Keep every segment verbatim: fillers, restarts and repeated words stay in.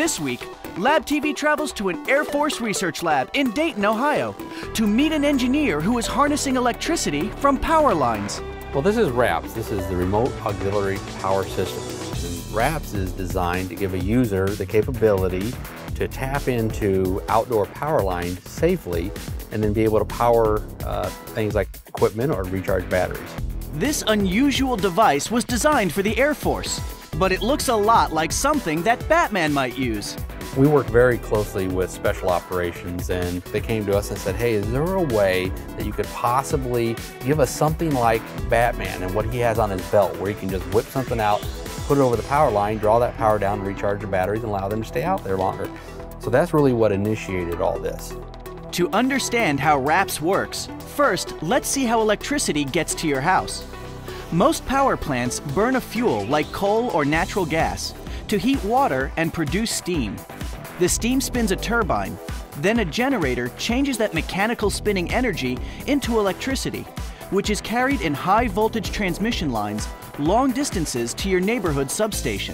This week, Lab T V travels to an Air Force research lab in Dayton, Ohio, to meet an engineer who is harnessing electricity from power lines. Well, this is RAPS. This is the Remote Auxiliary Power System. And RAPS is designed to give a user the capability to tap into outdoor power lines safely and then be able to power uh, things like equipment or recharge batteries. This unusual device was designed for the Air Force, but it looks a lot like something that Batman might use. We work very closely with Special Operations, and they came to us and said, hey, is there a way that you could possibly give us something like Batman and what he has on his belt, where he can just whip something out, put it over the power line, draw that power down, recharge the batteries, and allow them to stay out there longer. So that's really what initiated all this. To understand how RAPS works, first, let's see how electricity gets to your house. Most power plants burn a fuel like coal or natural gas to heat water and produce steam. The steam spins a turbine, then a generator changes that mechanical spinning energy into electricity, which is carried in high voltage transmission lines long distances to your neighborhood substation.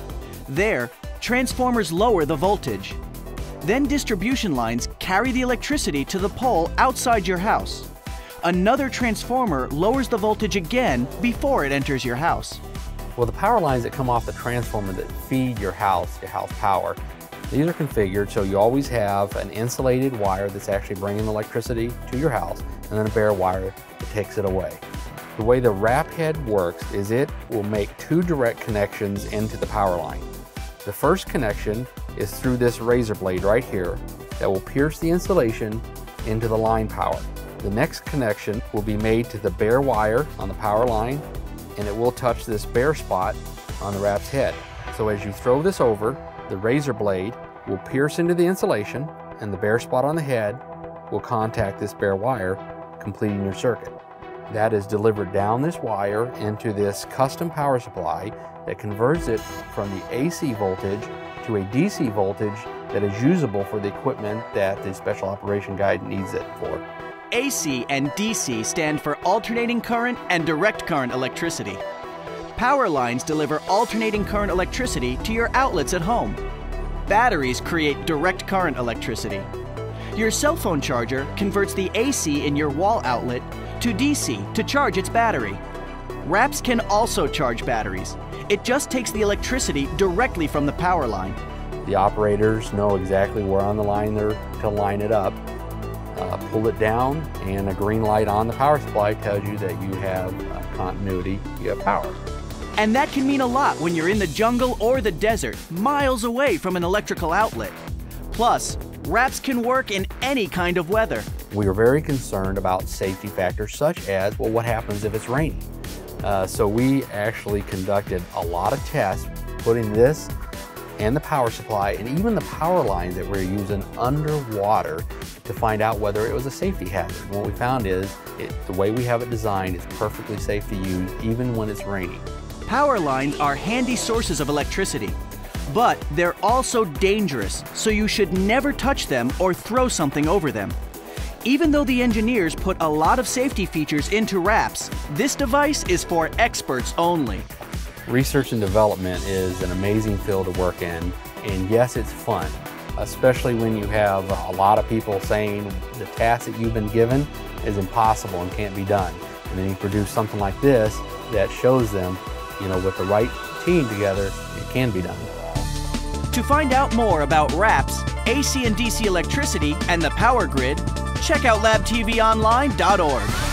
There, transformers lower the voltage. Then distribution lines carry the electricity to the pole outside your house. Another transformer lowers the voltage again before it enters your house. Well, the power lines that come off the transformer that feed your house, your house power, these are configured so you always have an insulated wire that's actually bringing electricity to your house, and then a bare wire that takes it away. The way the RAP head works is it will make two direct connections into the power line. The first connection is through this razor blade right here that will pierce the insulation into the line power. The next connection will be made to the bare wire on the power line, and it will touch this bare spot on the RAPS head. So as you throw this over, the razor blade will pierce into the insulation, and the bare spot on the head will contact this bare wire, completing your circuit. That is delivered down this wire into this custom power supply that converts it from the A C voltage to a D C voltage that is usable for the equipment that the Special Operation Guide needs it for. A C and D C stand for alternating current and direct current electricity. Power lines deliver alternating current electricity to your outlets at home. Batteries create direct current electricity. Your cell phone charger converts the A C in your wall outlet to D C to charge its battery. RAPS can also charge batteries. It just takes the electricity directly from the power line. The operators know exactly where on the line they're to line it up. Uh, pull it down, and a green light on the power supply tells you that you have uh, continuity, you have power. And that can mean a lot when you're in the jungle or the desert, miles away from an electrical outlet. Plus, RAPS can work in any kind of weather. We are very concerned about safety factors such as, well, what happens if it's raining? Uh, so we actually conducted a lot of tests putting this and the power supply and even the power lines that we're using underwater to find out whether it was a safety hazard. And what we found is it, the way we have it designed is perfectly safe to use even when it's raining. Power lines are handy sources of electricity, but they're also dangerous, so you should never touch them or throw something over them. Even though the engineers put a lot of safety features into RAPS, this device is for experts only. Research and development is an amazing field to work in, and yes, it's fun, especially when you have a lot of people saying the task that you've been given is impossible and can't be done. And then you produce something like this that shows them, you know, with the right team together, it can be done. To find out more about RAPS, A C and D C electricity, and the power grid, check out lab T V online dot org.